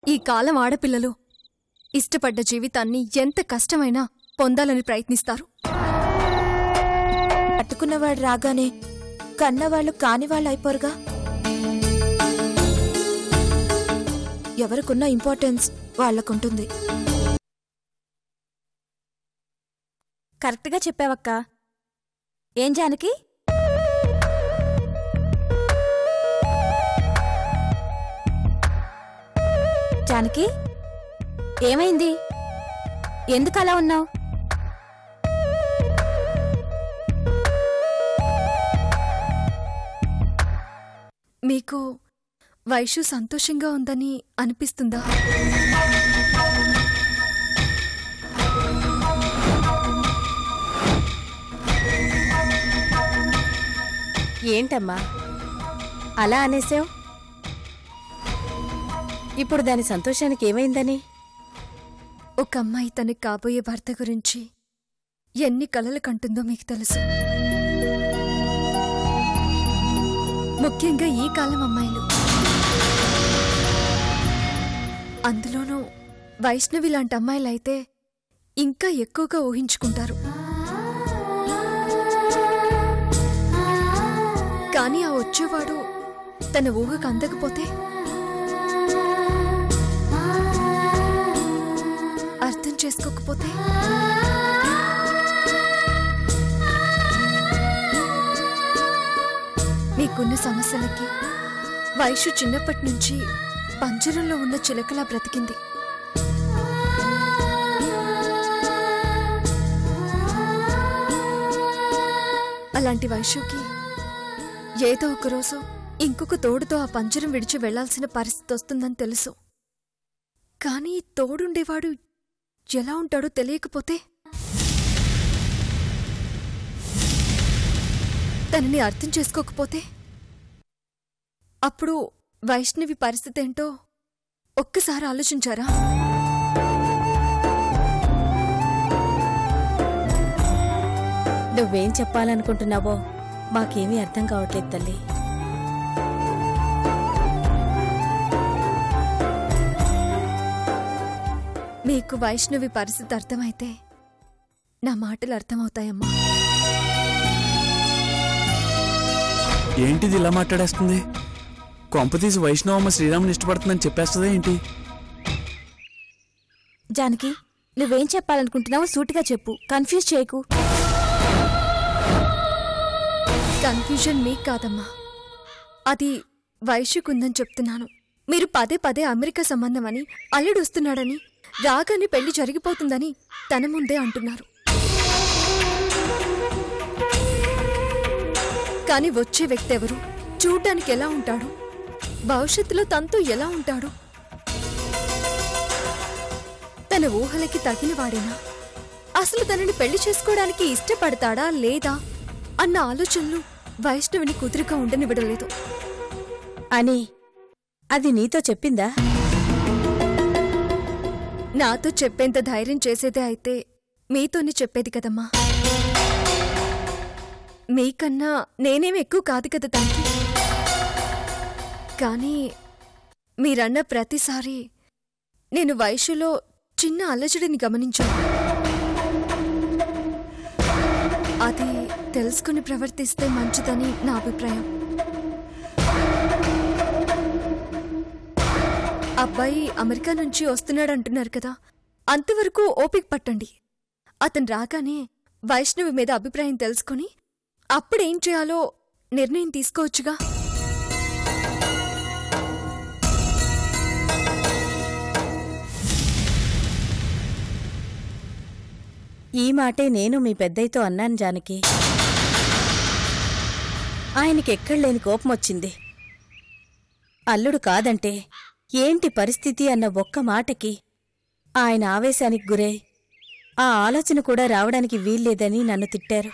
ఈ కాలం ఆడపిల్లలు ఇష్టపడ్డ జీవితాన్ని ఎంత కష్టమైనా పొందాలని ప్రయత్నిస్తారు. పట్టుకున్నవాడు రాగానే కన్నవాళ్ళు కానివాళ్ళు అయిపోరుగా. ఎవరికున్న ఇంపార్టెన్స్ వాళ్ళకుంటుంది. కరెక్ట్గా చెప్పావక్క. ఏం జానకి? జానకి ఏమైంది? ఎందుకు అలా ఉన్నావు? మీకు వైషు సంతోషంగా ఉందని అనిపిస్తుందా? ఏంటమ్మా అలా అనేసావు? ఇప్పుడు దాని సంతోషానికి ఏమైందని? ఒక అమ్మాయి తనకి కాబోయే భర్త గురించి ఎన్ని కలలు కంటుందో మీకు తెలుసు. ముఖ్యంగా ఈ కాలం అమ్మాయిలు. అందులోనూ వైష్ణవి లాంటి అమ్మాయిలైతే ఇంకా ఎక్కువగా ఊహించుకుంటారు. కానీ ఆ వచ్చేవాడు తన ఊహకు అందకపోతే, అర్థం చేసుకోకపోతే, మీకున్న సమస్యలకి వైషు చిన్నప్పటి నుంచి పంజరంలో ఉన్న చిలకలా బ్రతికింది. అలాంటి వైషుకి ఏదో ఒకరోజు ఇంకొక తోడుతో ఆ పంజరం విడిచి వెళ్లాల్సిన పరిస్థితి వస్తుందని తెలుసు. కానీ తోడుండేవాడు ఎలా ఉంటాడో తెలియకపోతే, తనని అర్థం చేసుకోకపోతే, అప్పుడు వైష్ణవి పరిస్థితి ఏంటో ఒక్కసారి ఆలోచించారా? నువ్వేం చెప్పాలనుకుంటున్నావో మాకేమీ అర్థం కావట్లేదు తల్లి. మీకు వైష్ణవి పరిస్థితి అర్థమైతే నా మాటలు అర్థమవుతాయమ్మా. ఏంటిది ఇలా మాట్లాడేస్తుంది? కొంపతీసి వైష్ణవమ్మ శ్రీరాముని ఇష్టపడుతుందని చెప్పేస్తుందా ఏంటి? జానకి, నువ్వేం చెప్పాలనుకుంటున్నావో సూటిగా చెప్పు, కన్ఫ్యూజ్ చేయకు. కన్ఫ్యూజన్ మీకు కాదమ్మా, అది వైషుకుందని చెప్తున్నాను. మీరు పదే పదే అమెరికా సంబంధమని, అల్లుడు వస్తున్నాడని, రాగానే పెళ్లి జరిగిపోతుందని తన ముందే అంటున్నారు. కాని వచ్చే వ్యక్తి ఎవరు, చూడ్డానికి ఎలా ఉంటాడు, భవిష్యత్తులో తనతో ఎలా ఉంటాడు, తన ఊహలకి తగినవాడేనా, అసలు తనని పెళ్లి చేసుకోవడానికి ఇష్టపడతాడా లేదా అన్న ఆలోచనలు వైష్ణవిని కుదురుగా ఉండనివ్వడలేదు. అని అది నీతో చెప్పిందా? నాతో చెప్పేంత ధైర్యం చేసేదే అయితే మీతోనే చెప్పేది కదమ్మా. మీకన్నా నేనేం ఎక్కువ కాదు కదా తనకి. కానీ మీరన్న ప్రతిసారి నేను వైషులో చిన్న అలజడిని గమనించాను. అది తెలుసుకుని ప్రవర్తిస్తే మంచిదని నా అభిప్రాయం. అబ్బాయి అమెరికా నుంచి వస్తున్నాడంటున్నారు కదా, అంతవరకు ఓపిక పట్టండి. అతను రాగానే వైష్ణవి మీద అభిప్రాయం తెలుసుకుని అప్పుడేం చేయాలో నిర్ణయం తీసుకోవచ్చుగా. ఈ మాటే నేను మీ పెద్దయ్యతో అన్నాను జానకి. ఆయనకెక్కడలేని కోపమొచ్చింది. అల్లుడు కాదంటే ఏంటి పరిస్థితి అన్న ఒక్క మాటకి ఆయన ఆవేశానికి గురై ఆ ఆలోచన కూడా రావడానికి వీల్లేదని నన్ను తిట్టారు.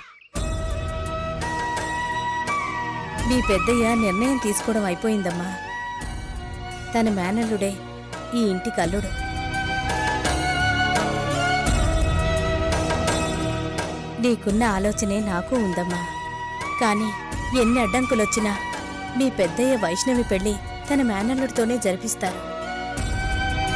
మీ పెద్దయ్య నిర్ణయం తీసుకోవడం అయిపోయిందమ్మా. తన మేనల్లుడే ఈ ఇంటికి అల్లుడు. నీకున్న ఆలోచనే నాకు ఉందమ్మా. కాని ఎన్ని అడ్డంకులొచ్చినా మీ పెద్దయ్య వైష్ణవి పెళ్లి తన మేనల్లుడితోనే జరిపిస్తారు.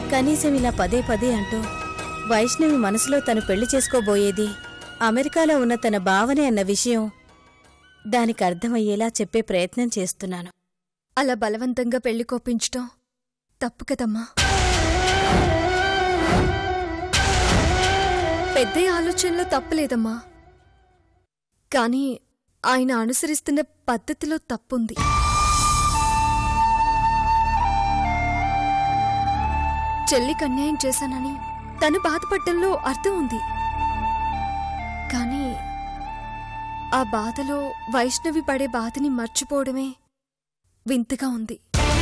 కనీసం ఇలా పదే పదే అంటూ వైష్ణవి మనసులో తను పెళ్లి చేసుకోబోయేది అమెరికాలో ఉన్న తన భావనే అన్న విషయం దానికి అర్థమయ్యేలా చెప్పే ప్రయత్నం చేస్తున్నాను. అలా బలవంతంగా పెళ్లి కోపించటం తప్పు కదమ్మా. పెద్ద ఆలోచనలో తప్పులేదమ్మా, కానీ ఆయన అనుసరిస్తున్న పద్ధతిలో తప్పుంది. చెల్లికి అన్యాయం చేశానని తను బాధపడ్డంలో అర్థం ఉంది, కానీ ఆ బాధలో వైష్ణవి పడే బాధని మర్చిపోవడమే వింతగా ఉంది.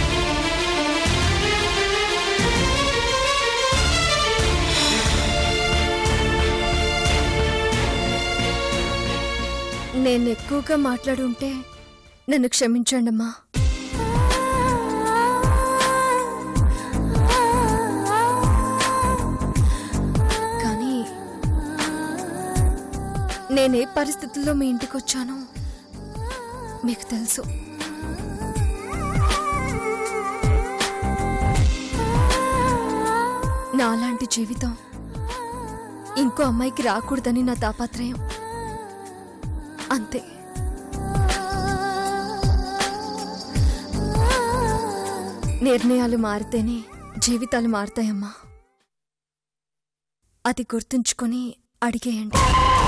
నేను ఎక్కువగా మాట్లాడుంటే నన్ను క్షమించండమ్మా. కానీ నేనే పరిస్థితుల్లో మీ ఇంటికొచ్చానో మీకు తెలుసు. నాలాంటి జీవితం ఇంకో అమ్మాయికి రాకూడదని నా తాపత్రయం, అంతే. నిర్ణయాలు మారితేనే జీవితాలు మారుతాయమ్మా, అది గుర్తుంచుకొని అడిగేయండి.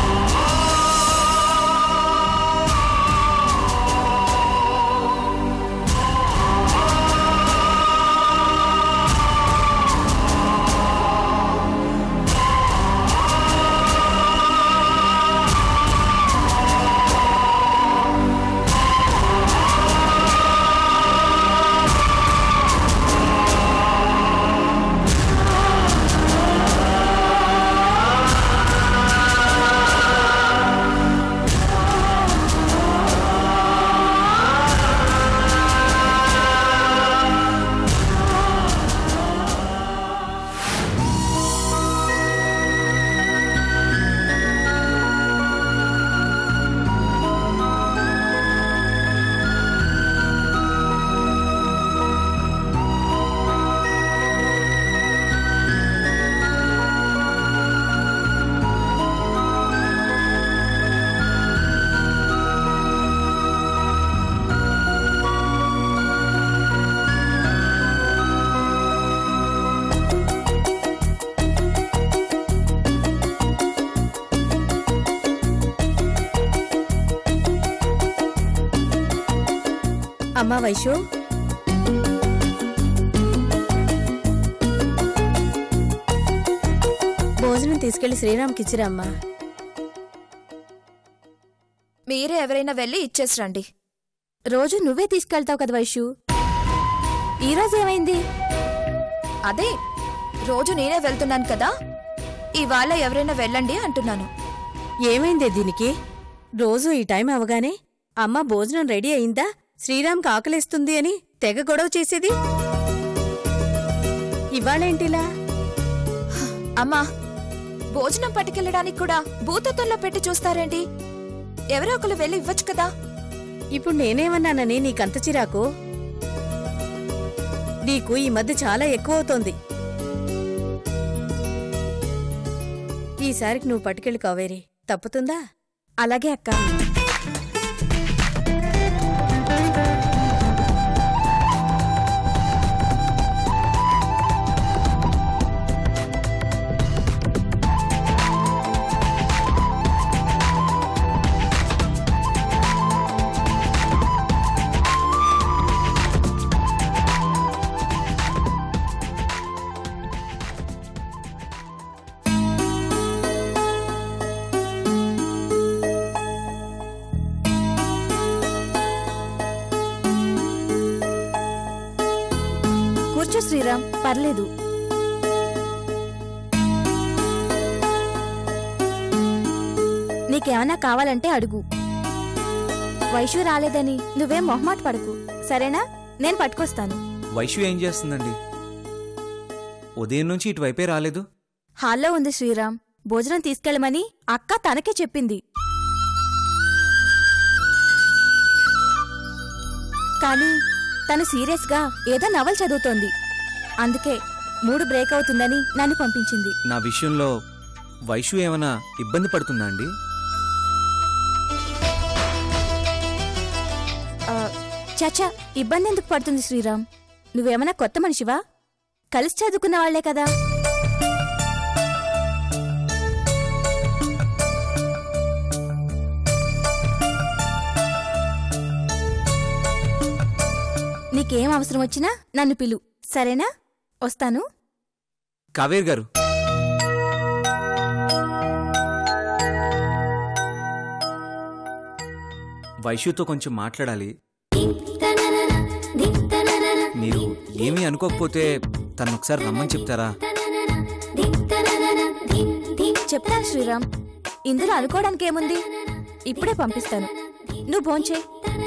అమ్మా వైషు, భోజనం తీసుకెళ్లి శ్రీరామ్కిచ్చిరా అమ్మా. మీరే ఎవరైనా వెళ్ళి ఇచ్చేసిరండి. రోజు నువ్వే తీసుకెళ్తావు కదా వైషు, ఈరోజు ఏమైంది? అదే రోజు నేనే వెళ్తున్నాను కదా, ఇవాళ ఎవరైనా వెళ్ళండి అంటున్నాను. ఏమైందే దీనికి? రోజు ఈ టైం అవగానే అమ్మ భోజనం రెడీ అయిందా, శ్రీరామ్కి ఆకలేస్తుంది అని తెగ గొడవ చేసేది. ఇవాళేంటిలా? అమ్మా, భోజనం పట్టుకెళ్ళడానికి కూడా భూతత్వంలో పెట్టి చూస్తారేంటి? ఎవరో ఒకరు వెళ్ళి ఇవ్వచ్చు కదా. ఇప్పుడు నేనేమన్నానని నీకంత చిరాకు? నీకు ఈ మధ్య చాలా ఎక్కువవుతోంది. ఈసారికి నువ్వు పట్టుకెళ్ళి కావేరి, తప్పుతుందా? అలాగే అక్క. కూర్చో శ్రీరామ్, పర్లేదు. నీకేమన్నా కావాలంటే అడుగు. వైషు రాలేదని నువ్వేం మొహమాట పడకు, సరేనా? నేను పట్టుకొస్తాను. వైషు ఏం చేస్తుందండి? ఉదయం నుంచి ఇటువైపే రాలేదు. హాల్లో ఉంది శ్రీరామ్, భోజనం తీసుకెళ్ళమని అక్క తనకే చెప్పింది. కానీ తను సీరియస్గా ఏదో నవల్ చదువుతోంది, అందుకే మూడు బ్రేక్ అవుతుందని నన్ను పంపించింది. నా విషయంలో వైషు ఏమైనా ఇబ్బంది పడుతుందా అండి? చచ్చా, ఇబ్బంది ఎందుకు పడుతుంది శ్రీరామ్? నువ్వేమన్నా కొత్త మనిషివా? కలిసి చదువుకున్న వాళ్లే కదా. నీకేం అవసరం వచ్చినా నన్ను పిలు, సరేనా? వస్తాను. కావేరి గారు, వైషుతో కొంచెం మాట్లాడాలి. మీరు ఏమీ అనుకోకపోతే తను ఒకసారి రమ్మని చెప్తారా? చెప్తాను శ్రీరామ్, ఇందులో అనుకోవడానికి ఏముంది? ఇప్పుడే పంపిస్తాను, నువ్వు భోంచే.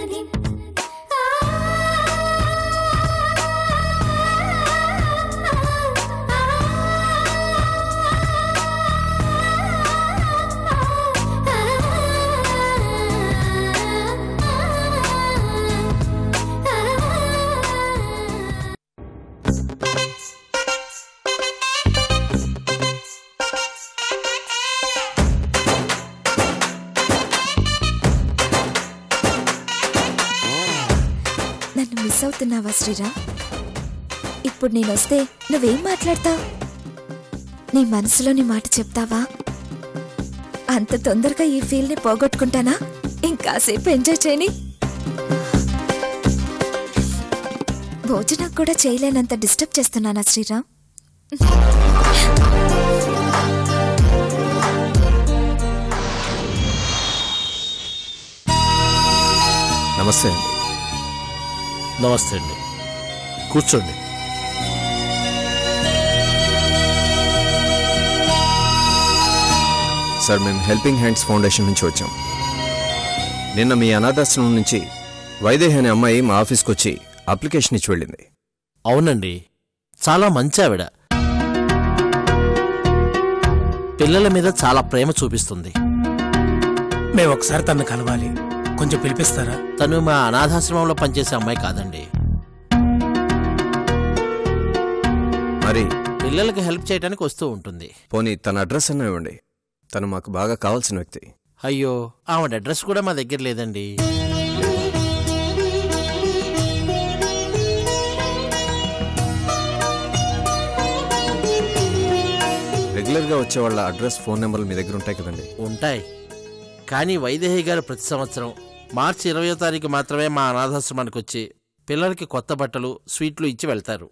నన్ను మిస్ అవుతున్నావా శ్రీరామ్? ఇప్పుడు నేనొస్తే నువ్వేం మాట్లాడతావు? నీ మనసులోని మాట చెప్తావా? అంత తొందరగా ఈ ఫీల్ని పోగొట్టుకుంటానా? ఇంకాసేపు ఎంజాయ్ చేయని. భోజనం కూడా చేయలేనంత డిస్టర్బ్ చేస్తున్నానా శ్రీరామ్? నమస్తే అండి. నమస్తే అండి, కూర్చోండి. సార్, మేము హెల్పింగ్ హ్యాండ్స్ ఫౌండేషన్ నుంచి వచ్చాం. నిన్న మీ అనాథాశ్రమం నుంచి వైదేహి అనే అమ్మాయి మా ఆఫీస్కి వచ్చి అప్లికేషన్ ఇచ్చి వెళ్ళింది. అవునండి, చాలా మంచి ఆవిడ. పిల్లల మీద చాలా ప్రేమ చూపిస్తుంది. మేము ఒకసారి తను కలవాలి, కొంచెం పిలిపిస్తారా? తను మా అనాథాశ్రమంలో పనిచేసే అమ్మాయి కాదండి. మరి పిల్లలకి హెల్ప్ చేయడానికి వస్తూ ఉంటుంది. పోనీ తన అడ్రస్ అన్న ఇవ్వండి, తను మాకు బాగా కావాల్సిన వ్యక్తి. అయ్యో, ఆవిడ అడ్రస్ కూడా మా దగ్గర లేదండి. రెగ్యులర్గా వచ్చే వాళ్ళ అడ్రస్, ఫోన్ నెంబర్లు మీ దగ్గర ఉంటాయి కదండి? ఉంటాయి, కానీ వైదేహి గారు ప్రతి సంవత్సరం మార్చి 20వ తారీఖు మాత్రమే మా అనాథాశ్రమానికి వచ్చి పిల్లలకి కొత్త బట్టలు, స్వీట్లు ఇచ్చి వెళ్తారు.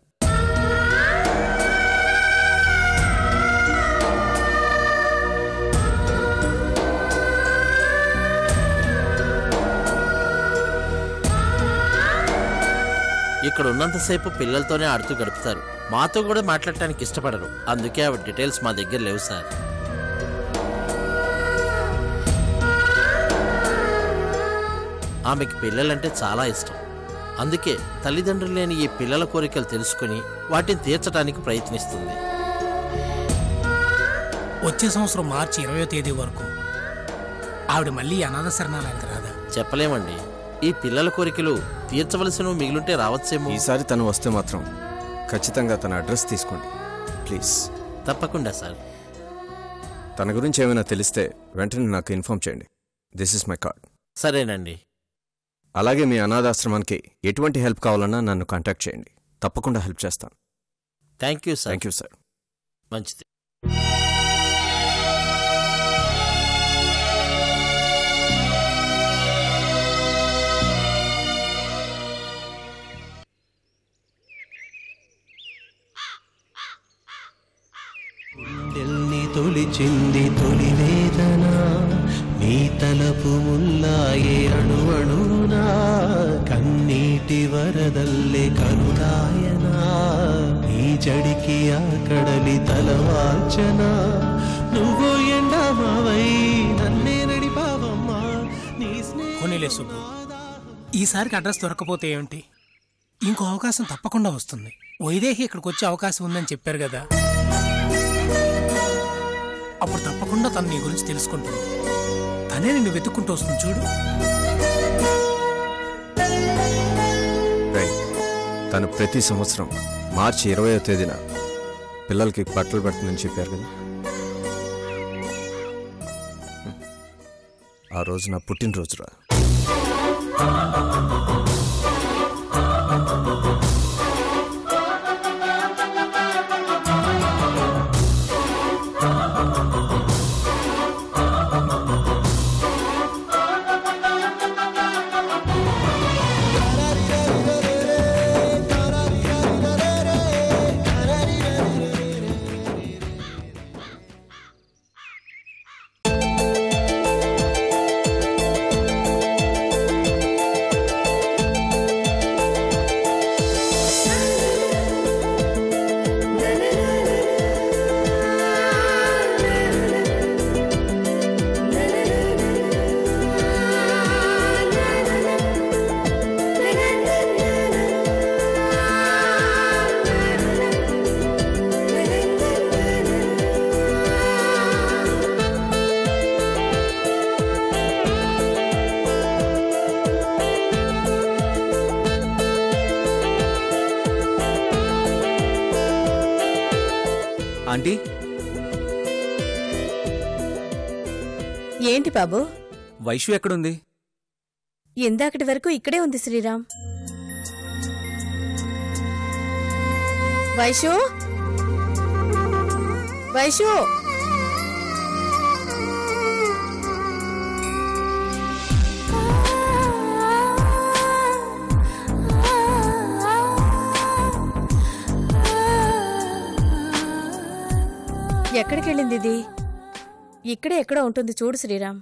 ఇక్కడ ఉన్నంతసేపు పిల్లలతోనే ఆడుతూ గడుపుతారు. మాతో కూడా మాట్లాడటానికి ఇష్టపడరు. అందుకే ఆవిడ డీటెయిల్స్ మా దగ్గర లేవు సార్. ఆమెకి పిల్లలంటే చాలా ఇష్టం. అందుకే తల్లిదండ్రులు లేని ఈ పిల్లల కోరికలు తెలుసుకుని వాటిని తీర్చడానికి ప్రయత్నిస్తుంది. వచ్చే సంవత్సరం మార్చి 20వ తేదీ వరకు ఆవిడ మళ్ళీ అనాథ శరణాలయానికి రాదా? చెప్పలేమండి. ఈ పిల్లల కోరికలు తీర్చవలసినవి మిగిలింటే రావచ్చేమో. ఈసారి తను వస్తే మాత్రం ఖచ్చితంగా తన అడ్రస్ తీసుకోండి ప్లీజ్. తప్పకుండా సార్. తన గురించి ఏమైనా తెలిస్తే వెంటనే నాకు ఇన్ఫార్మ్ చేయండి. This is my card. సరేనండి. అలాగే మీ అనాథాశ్రమానికి ఎటువంటి హెల్ప్ కావాలన్నా నన్ను కాంటాక్ట్ చేయండి, తప్పకుండా హెల్ప్ చేస్తాను. Thank you sir. Thank you sir. మంచిది. తొలిచింది తొలి వేదన, నీ తలపు ముల్లాయే అణు అణునా, కన్నీటి వరదల్లే కరుదాయనా, నీ జడికి ఆ కడలి తలవాల్చనా, నువ్వు ఎండమావై నన్నే నడిపావమ్మా నీ కొనిలే సుబ్బు, ఈసారికి అడ్రస్ దొరకపోతే ఏమిటి? ఇంకో అవకాశం తప్పకుండా వస్తుంది. వైదేహి ఇక్కడికి వచ్చే అవకాశం ఉందని చెప్పారు కదా, అప్పుడు తప్పకుండా తను నీ గురించి తెలుసుకుంటుంది. తనే నిన్ను వెతుక్కుంటూ వస్తుంది చూడు. తను ప్రతి సంవత్సరం మార్చి 20వ తేదీన పిల్లలకి బట్టలు పెడుతుందని చెప్పారు కదా, ఆ రోజు నా పుట్టినరోజురా. ఆంటీ, ఏంటి బాబు? వైషు ఎక్కడుంది? ఇందాకటి వరకు ఇక్కడే ఉంది శ్రీరామ్. వైషు, వైషు, ఎక్కడికెళ్ళింది ఇది? ఇక్కడే ఎక్కడో ఉంటుంది చూడు శ్రీరామ్.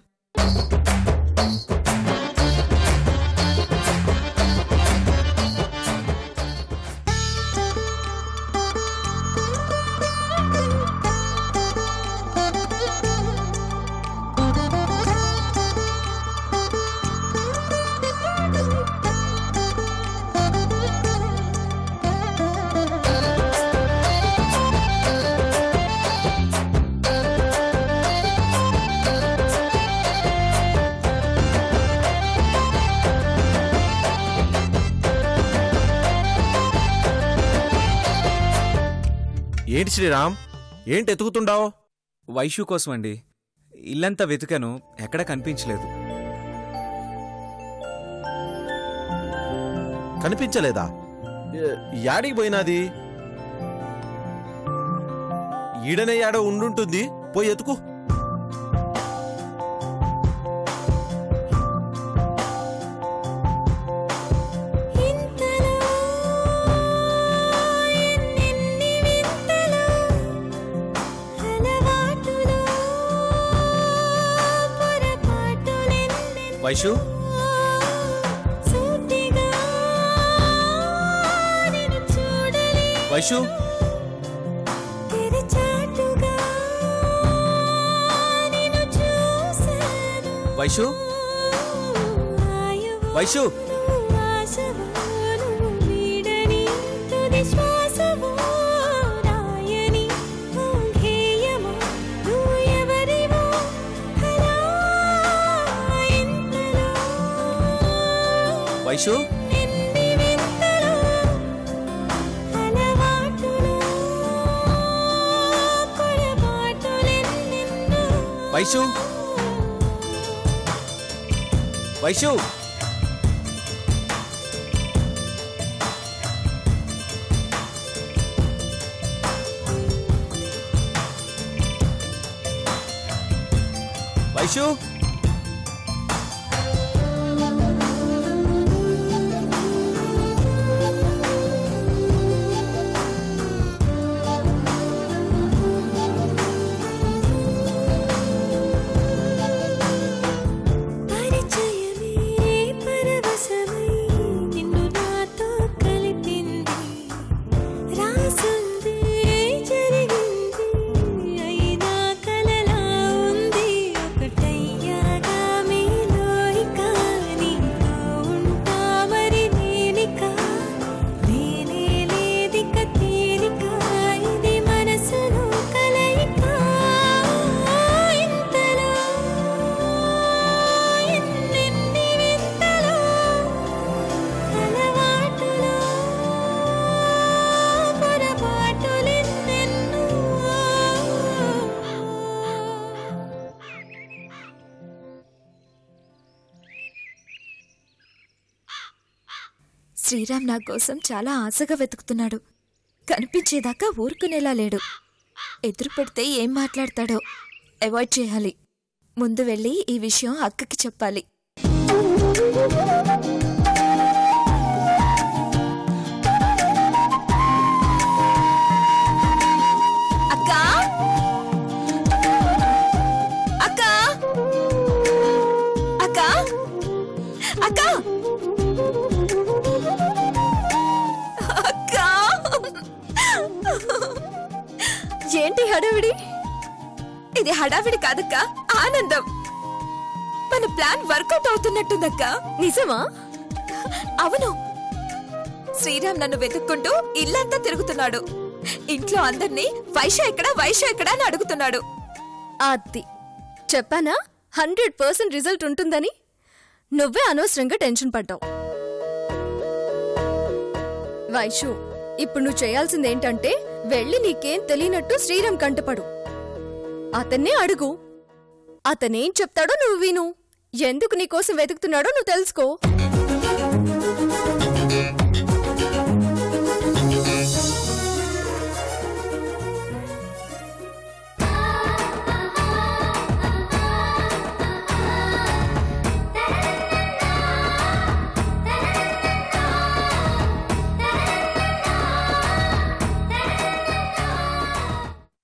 ఏంటి శ్రీరామ్, ఏంటి ఎతుకుతుండావు? వైషు కోసం అండి. ఇల్లంతా వెతికాను, ఎక్కడా కనిపించలేదు. కనిపించలేదా? యాడికి పోయినాది? ఈడనే యాడో ఉండుంటుంది, పోయి ఎతుకు. వైషు, వైషు, వైషు, వైషు, వైషు, వైషు, వైషు, వైషు, జరిగింది అయినా కలలా ఉంది ఒకటయ్యా శ్రీరామ్ నా కోసం చాలా ఆశగా వెతుకుతున్నాడు. కనిపించేదాకా ఊరుకునేలా లేడు. ఎదురు పెడితే ఏం మాట్లాడతాడో అవాయిడ్ చేయాలి. ముందు వెళ్ళి ఈ విషయం అక్కకి చెప్పాలి. అక్కా, అక్కా, అక్కా, అక్కా, అక్కా. ఏంటి హడావిడి? ఇది హడావిడి కాదక్కా, ఆనందం. మన ప్లాన్ వర్కౌట్ అవుతున్నట్టుందక్కా. నిజమా? అవును. శ్రీరామ్ నన్ను వెతుక్కుంటూ ఇల్లంతా తిరుగుతున్నాడు. ఇంట్లో అందర్నీ వైశ్య ఎక్కడా అని అడుగుతున్నాడు. అది చెప్పానా 100% రిజల్ట్ ఉంటుందని? నువ్వే అనవసరంగా టెన్షన్ పడ్డావు. వైషు, ఇప్పుడు నువ్వు చేయాల్సింది ఏంటంటే వెళ్ళి నీకేం తెలియనట్టు శ్రీరామ్ కంటపడు. అతన్నే అడుగు. అతనేం చెప్తాడో నువ్వు విను. ఎందుకు నీకోసం వెతుకుతున్నాడో నువ్వు తెలుసుకో.